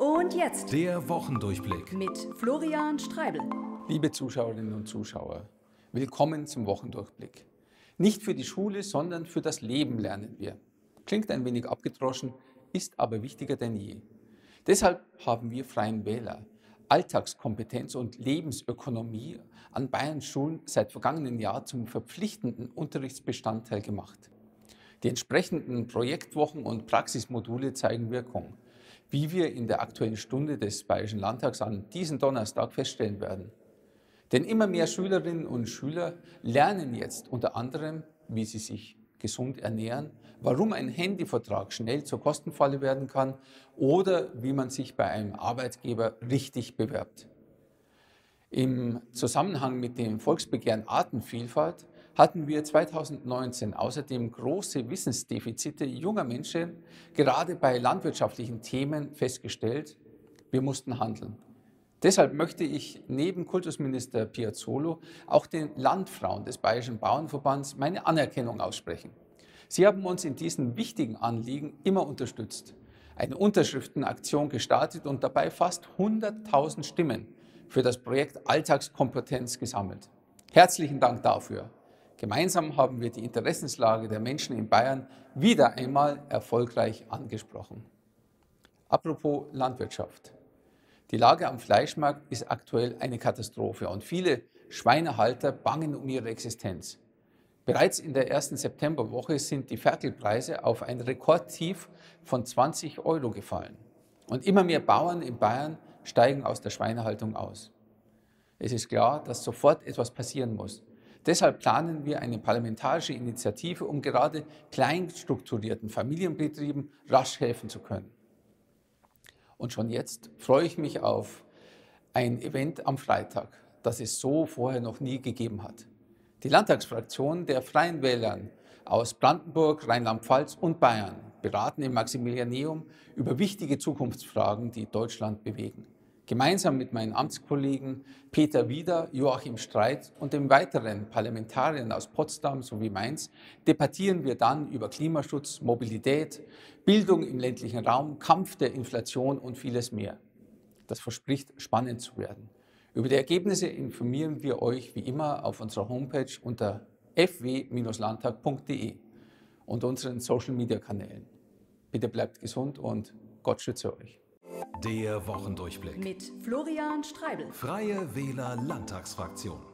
Und jetzt Der Wochendurchblick. mit Florian Streibel. Liebe Zuschauerinnen und Zuschauer, willkommen zum Wochendurchblick. Nicht für die Schule, sondern für das Leben lernen wir. Klingt ein wenig abgedroschen, ist aber wichtiger denn je. Deshalb haben wir Freien Wähler Alltagskompetenz und Lebensökonomie an Bayerns Schulen seit vergangenen Jahr zum verpflichtenden Unterrichtsbestandteil gemacht. Die entsprechenden Projektwochen und Praxismodule zeigen Wirkung, wie wir in der Aktuellen Stunde des Bayerischen Landtags an diesem Donnerstag feststellen werden. Denn immer mehr Schülerinnen und Schüler lernen jetzt unter anderem, wie sie sich gesund ernähren, warum ein Handyvertrag schnell zur Kostenfalle werden kann oder wie man sich bei einem Arbeitgeber richtig bewerbt. Im Zusammenhang mit dem Volksbegehren Artenvielfalt hatten wir 2019 außerdem große Wissensdefizite junger Menschen gerade bei landwirtschaftlichen Themen festgestellt. Wir mussten handeln. Deshalb möchte ich neben Kultusminister Piazzolo auch den Landfrauen des Bayerischen Bauernverbands meine Anerkennung aussprechen. Sie haben uns in diesen wichtigen Anliegen immer unterstützt, eine Unterschriftenaktion gestartet und dabei fast 100.000 Stimmen für das Projekt Alltagskompetenz gesammelt. Herzlichen Dank dafür. Gemeinsam haben wir die Interessenslage der Menschen in Bayern wieder einmal erfolgreich angesprochen. Apropos Landwirtschaft. Die Lage am Fleischmarkt ist aktuell eine Katastrophe und viele Schweinehalter bangen um ihre Existenz. Bereits in der ersten Septemberwoche sind die Ferkelpreise auf ein Rekordtief von 20 € gefallen. Und immer mehr Bauern in Bayern steigen aus der Schweinehaltung aus. Es ist klar, dass sofort etwas passieren muss. Deshalb planen wir eine parlamentarische Initiative, um gerade kleinstrukturierten Familienbetrieben rasch helfen zu können. Und schon jetzt freue ich mich auf ein Event am Freitag, das es so vorher noch nie gegeben hat. Die Landtagsfraktion der Freien Wählern aus Brandenburg, Rheinland-Pfalz und Bayern beraten im Maximilianeum über wichtige Zukunftsfragen, die Deutschland bewegen. Gemeinsam mit meinen Amtskollegen Peter Wieder, Joachim Streit und den weiteren Parlamentariern aus Potsdam sowie Mainz debattieren wir dann über Klimaschutz, Mobilität, Bildung im ländlichen Raum, Kampf der Inflation und vieles mehr. Das verspricht spannend zu werden. Über die Ergebnisse informieren wir euch wie immer auf unserer Homepage unter fw-landtag.de und unseren Social-Media-Kanälen. Bitte bleibt gesund und Gott schütze euch. Der Wochendurchblick. Mit Florian Streibel. Freie Wähler Landtagsfraktion.